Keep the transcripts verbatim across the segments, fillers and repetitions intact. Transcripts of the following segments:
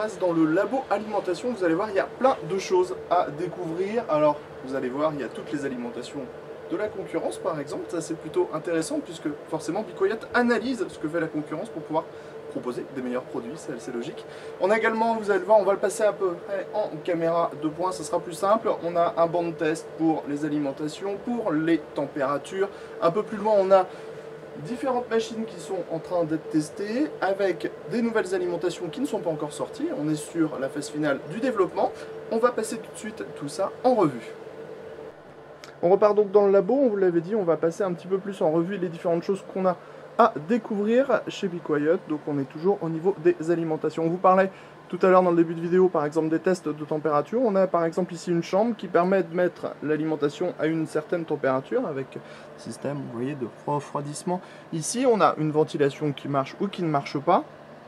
passe dans le labo alimentation. Vous allez voir, il y a plein de choses à découvrir. Alors, vous allez voir, il y a toutes les alimentations de la concurrence, par exemple. Ça, c'est plutôt intéressant, puisque forcément, BeQuiet analyse ce que fait la concurrence pour pouvoir proposer des meilleurs produits, c'est assez logique. On a également, vous allez le voir, on va le passer un peu en caméra de points, ça sera plus simple. On a un banc de test pour les alimentations, pour les températures. Un peu plus loin, on a différentes machines qui sont en train d'être testées avec des nouvelles alimentations qui ne sont pas encore sorties. On est sur la phase finale du développement. On va passer tout de suite tout ça en revue. On repart donc dans le labo, on vous l'avait dit, on va passer un petit peu plus en revue les différentes choses qu'on a à découvrir chez BeQuiet. Donc on est toujours au niveau des alimentations. On vous parlait tout à l'heure dans le début de vidéo par exemple des tests de température. On a par exemple ici une chambre qui permet de mettre l'alimentation à une certaine température avec système, vous voyez, de refroidissement. Ici on a une ventilation qui marche ou qui ne marche pas.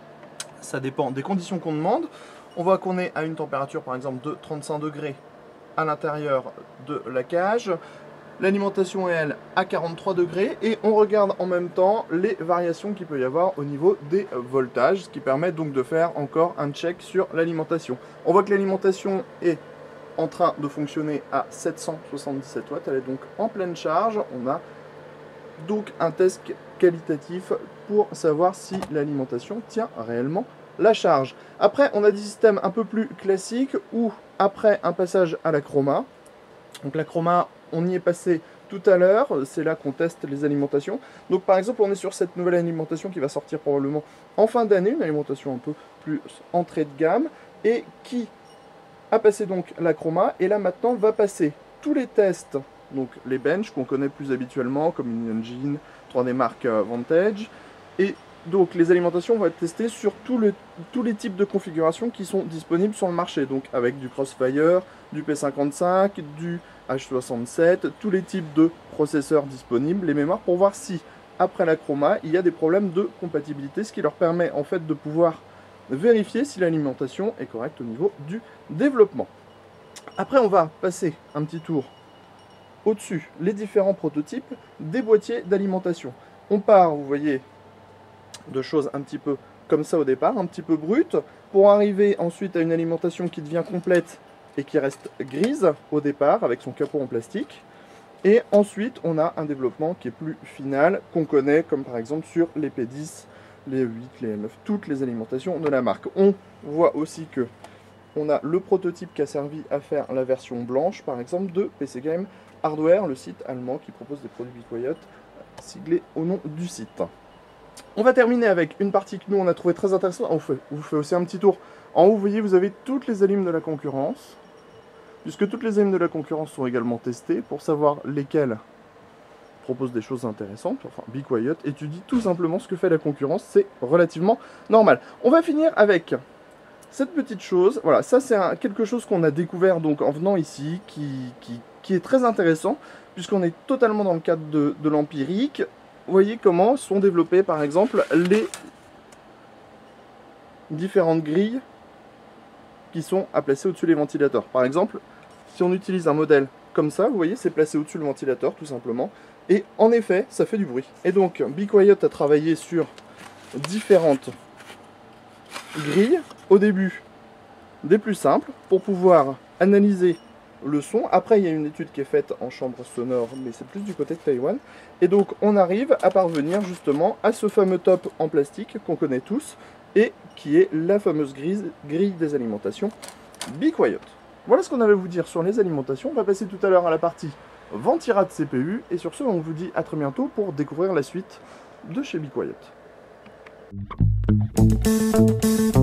Ça dépend des conditions qu'on demande. On voit qu'on est à une température par exemple de trente-cinq degrés à l'intérieur de la cage. L'alimentation est, elle, à quarante-trois degrés et on regarde en même temps les variations qu'il peut y avoir au niveau des voltages, ce qui permet donc de faire encore un check sur l'alimentation. On voit que l'alimentation est en train de fonctionner à sept cent soixante-dix-sept watts, elle est donc en pleine charge. On a donc un test qualitatif pour savoir si l'alimentation tient réellement la charge. Après, on a des systèmes un peu plus classiques où, après un passage à la chroma, donc la chroma, on y est passé tout à l'heure, c'est là qu'on teste les alimentations. Donc par exemple, on est sur cette nouvelle alimentation qui va sortir probablement en fin d'année, une alimentation un peu plus entrée de gamme, et qui a passé donc la chroma, et là maintenant va passer tous les tests, donc les benches qu'on connaît plus habituellement, comme une Engine, trois D Mark Vantage, et donc les alimentations vont être testées sur tout le, tous les types de configurations qui sont disponibles sur le marché, donc avec du Crossfire, du P cinquante-cinq, du H soixante-sept, tous les types de processeurs disponibles, les mémoires, pour voir si, après la chroma, il y a des problèmes de compatibilité, ce qui leur permet en fait de pouvoir vérifier si l'alimentation est correcte au niveau du développement. Après, on va passer un petit tour au-dessus, les différents prototypes des boîtiers d'alimentation. On part, vous voyez, de choses un petit peu comme ça au départ, un petit peu brutes, pour arriver ensuite à une alimentation qui devient complète et qui reste grise au départ avec son capot en plastique. Et ensuite on a un développement qui est plus final, qu'on connaît comme par exemple sur les P dix, les huit, les M neuf, toutes les alimentations de la marque. On voit aussi que on a le prototype qui a servi à faire la version blanche par exemple de P C Game Hardware, le site allemand qui propose des produits BeQuiet siglés au nom du site. On va terminer avec une partie que nous on a trouvé très intéressante. On vous, vous fait aussi un petit tour. En haut, vous voyez, vous avez toutes les alim de la concurrence, puisque toutes les alim de la concurrence sont également testées pour savoir lesquelles proposent des choses intéressantes. Enfin, BeQuiet étudie tout simplement ce que fait la concurrence, c'est relativement normal. On va finir avec cette petite chose. Voilà, ça c'est quelque chose qu'on a découvert donc en venant ici, qui, qui, qui est très intéressant, puisqu'on est totalement dans le cadre de, de l'empirique. Vous voyez comment sont développées par exemple les différentes grilles qui sont à placer au-dessus des ventilateurs. Par exemple, si on utilise un modèle comme ça, vous voyez, c'est placé au-dessus du ventilateur tout simplement. Et en effet, ça fait du bruit. Et donc, BeQuiet a travaillé sur différentes grilles. Au début, des plus simples, pour pouvoir analyser le son. Après, il y a une étude qui est faite en chambre sonore, mais c'est plus du côté de Taïwan. Et donc, on arrive à parvenir justement à ce fameux top en plastique qu'on connaît tous, et qui est la fameuse grille, grille des alimentations BeQuiet. Voilà ce qu'on avait à vous dire sur les alimentations. On va passer tout à l'heure à la partie Ventirad C P U, et sur ce, on vous dit à très bientôt pour découvrir la suite de chez BeQuiet.